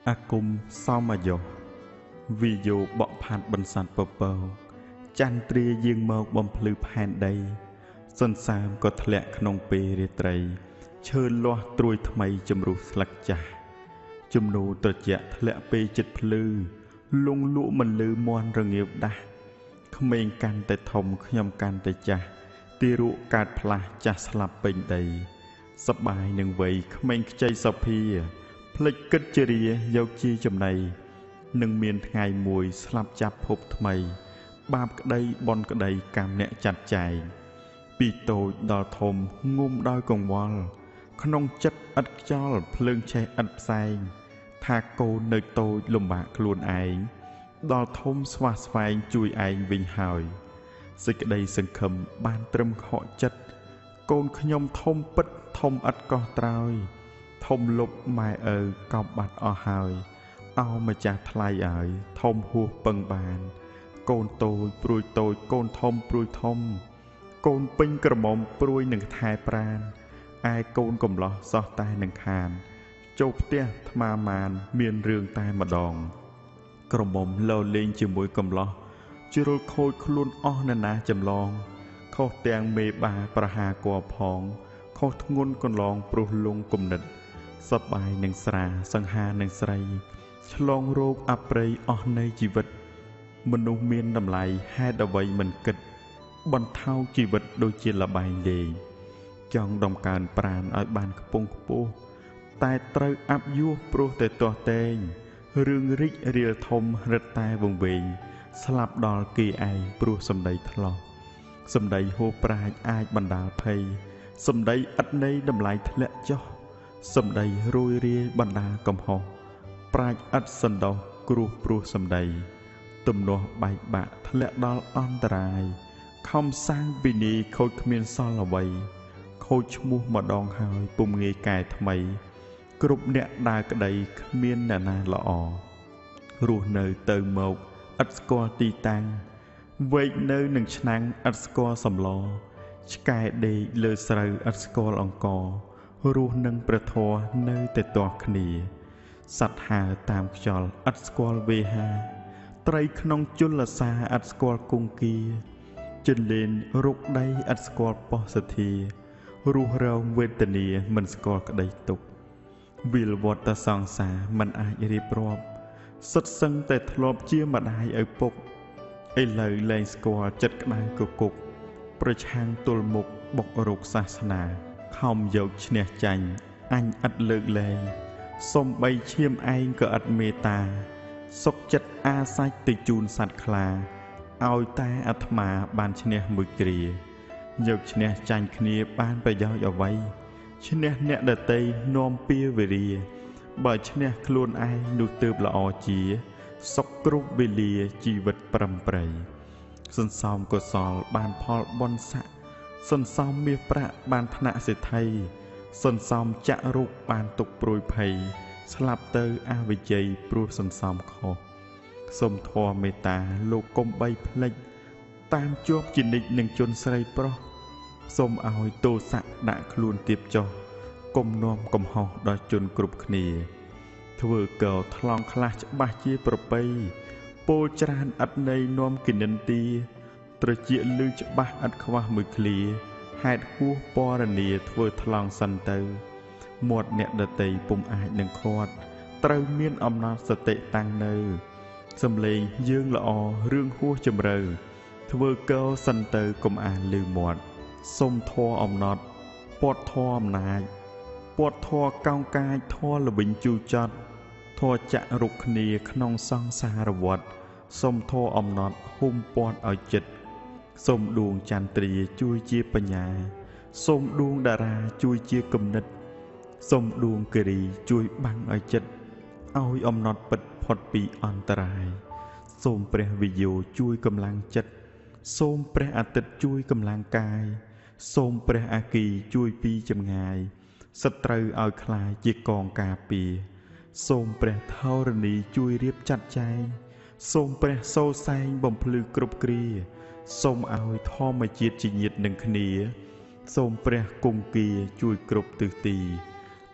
អាគមសមអាយុវីយោបកផាត់បន្សាត់ពពកចន្ទ្រាយាងមកបំភ្លឺផែនដីសន្សាមក៏ធ្លាក់ក្នុងពេលរាត្រីឈើលាស់ត្រួយថ្មីជំរុះស្លឹកចាស់ជំនោរត្រជាក់ធ្លាក់ពេលចិត្តភ្លឺលងលក់មិនលឺមន់រងាវដាស់ក្មេងកាន់តែធំខ្ញុំកាន់តែចាស់ទីរុកាត់ផ្លាស់ចាស់ស្លាប់ពេញដីសបាយនឹងវ័យក្មេងខ្ចីសភាភ្លេចគិតជារាយកជាចំណៃនឹងមានថ្ងៃមួយស្លាប់ចាប់ភពថ្មីបាបក្តីបនក្តីកម្មអ្នកចាត់ចែងពីតូចដល់ធំងុំដោយកង្វល់ក្នុងចិត្តឥតខ្យល់ភ្លើងឆេះឥតផ្សែងថាកូននៅតូចលំបាកខ្លួនឯងដល់ធំស្វះស្វែងជួយឯងវិញហើយសេចក្តីសង្ឃឹមបានត្រឹមខកចិត្តកូនខ្ញុំធំពិតធំឥតកោះត្រោយធំលុបម៉ែឪកោបបាត់អស់ហើយអោម្ចាស់ថ្លៃឲ្យធំហួសពឹងបានកូនតូចព្រួយតូចកូនធំព្រួយធំកូនពេញក្រមុំព្រួយនឹងថែប្រានឯកូនកំឡោះសោះតែនឹងខានចូលផ្ទះថ្មាម៉ានមានរឿងតែម្ដងក្រមុំលោលេងជាមួយកំឡោះជ្រុលខូចខ្លួនអស់ណានាចម្លងខុសទាំងមេបាប្រហាគួផងខុសធ្ងន់កន្លងព្រោះលងគំនិតសប្បាយនឹងស្រាសង្ហានឹងស្រីឆ្លងរោគអប្រ័យអស់នៃជីវិតមនុស្សមានតម្លៃហេតុអ្វីមិនគិតបន្ថោកជីវិតដូចជាលបែងលេងចង់ដំកើងប្រាណឲ្យបានខ្ពង់ខ្ពស់តែត្រូវអាប់យោព្រោះតែទាស់តែងរឿងរិចរៀលធំរឹតតែវង្វេងស្លាប់ដល់គេឯងព្រោះសម្ដីថ្លោះសម្ដីហួសប្រាជ្ញអាចបណ្ដាលភ័យសម្ដីឥតន័យតម្លៃធ្លាក់ចុះសម្ដីរួយរាយបណ្ដាលកំហុសប្រាជ្ញឥតសន្តោសគ្រោះព្រោះសម្ដីទំនាស់បែកបាក់ធ្លាក់ដល់អន្តរាយខំសាងវិនីខូចគ្មានសល់អ្វីខូចឈ្មោះម្ដងហើយពុំងាយកែថ្មីគ្រប់អ្នកដើរក្តីគ្មានអ្នកណាល្អរស់នៅទៅមកឥតស្គាល់ទីតាំងវែកនៅនឹងឆ្នាំងឥតស្គាល់សម្លឆ្កែដេកលើស្រូវឥតស្គាល់អង្កររស់នឹងព្រះធម៌នៅតែទាស់គ្នាសត្វហើរតាមខ្យល់ឥតស្គាល់វេហាត្រីក្នុងជលសាឥតស្គាល់គង្គាចិនលេនរុកដីឥតស្គាល់ប៉ុស្ធារស់រងវេទនាមិនស្គាល់ក្តីទុក្ខវិលវត្តសង្សារមិនអាចរៀបរាប់សុទ្ធសឹងតែធ្លាប់ជាម្ដាយឪពុកឥឡូវលែងស្គាល់ចិត្តក្តៅកគុកប្រឆាំងទល់មុខបុករោគសាសនាខំយកឈ្នះចាញ់អញឥតលើកលែងសំបីឈាមឯងក៏ឥតមេត្តាសុខចិត្តអាសាច់ទៅជូនសត្វខ្លាឲ្យតែអាត្មាបានឈ្នះមួយគ្រាយកឈ្នះចាញ់គ្នាបានប្រយោជន៍អ្វីឈ្នះអ្នកដទៃនាំពាវេរាបើឈ្នះខ្លួនឯងនោះទើបល្អជាសុខគ្រប់វេលាជីវិតប្រំប្រៃសន្សំកុសលបានផលបុណ្យស័ក្តិសន្សំមាសប្រាក់បានថ្នាក់សេដ្ឋីសន្សំចាក់រុកបានទុកព្រួយភ័យស្លាប់ទៅអវិជ័យព្រោះសន្សំខុសសូមធម៌មេត្តាលោកកុំបីភ្លេចតាមជាប់ជានិច្ចនឹងជនស្រីប្រុសសូមឲ្យទោសៈដាក់ខ្លួនទៀបចុះកុំនាំកំហុសដល់ជនគ្រប់គ្នាធ្វើកោថ្លង់ខ្លះច្បាស់ជាប្រពៃពោលច្រើនឥតន័យនាំគណិនទាត្រជាលឺច្បាស់ឥតខ្វះមួយឃ្លាហេតុហួសពរនាធ្វើថ្លង់សិនទៅមាត់អ្នកដតីពុំអាចនឹងខាត់ត្រូវមានអំណត់សតិតាំងនៅសំឡេងយើងល្អរឿងហួសជំរឿធ្វើកោសិនទៅកុំអានលឺមាត់សុំធម៌អំណត់ពាត់ធម៌អំណាចពាត់ធម៌កោងកាយធម៌ល្វិញជូរចត់ធម៌ចាក់រុកគ្នាក្នុងសង្សារវដ្តសុំធម៌អំណត់ហុំពាត់ឲ្យចិត្តសូមដួងចន្ទ្រាជួយជាបញ្ញាសូមដួងតារាជួយជាគំនិតសូមដួងគិរីជួយបាំងឲ្យចិត្តឲ្យអំណត់ពិតផុតពីអន្តរាយសូមព្រះវិយោជួយកម្លាំងចិត្តសូមព្រះអាទិត្យជួយកម្លាំងកាយសូមព្រះអាគីជួយពីចម្ងាយសត្រូវឲ្យคลายជាកងការពារសូមព្រះធរណីជួយរៀបចាត់ចែងសូមព្រះសូរសែងបំភ្លឺគ្រប់គ្រាសូមឲ្យធម្មជាតិជាញាតិនឹងគ្នាសូមព្រះគង្គាជួយគ្រប់ទិសទី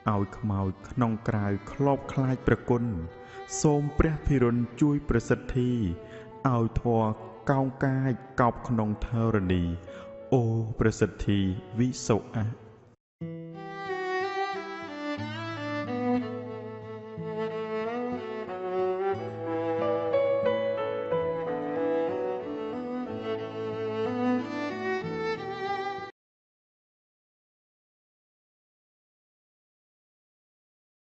ឲ្យខ្មោចក្នុងក្រៅក្លបខ្លាចប្រគុណសូមព្រះភិរុនជួយប្រសិទ្ធិឲ្យធរកោងកាចកោបក្នុងធរណីអូប្រសិទ្ធិវិសុអ